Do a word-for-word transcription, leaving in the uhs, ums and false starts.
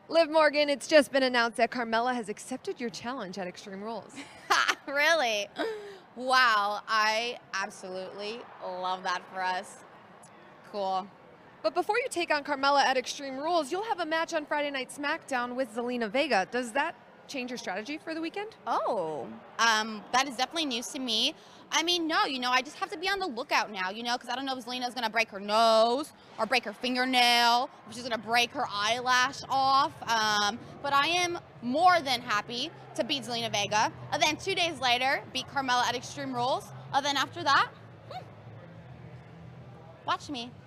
Liv Morgan, it's just been announced that Carmella has accepted your challenge at Extreme Rules. Really? Wow, I absolutely love that for us. Cool. But before you take on Carmella at Extreme Rules, you'll have a match on Friday Night SmackDown with Zelina Vega. Does that change your strategy for the weekend? Oh, um, that is definitely news to me. I mean, no, you know, I just have to be on the lookout now, you know, because I don't know if Zelina's going to break her nose or break her fingernail, if she's going to break her eyelash off. Um, but I am more than happy to beat Zelina Vega. And then two days later, beat Carmella at Extreme Rules. And then after that, hmm, watch me.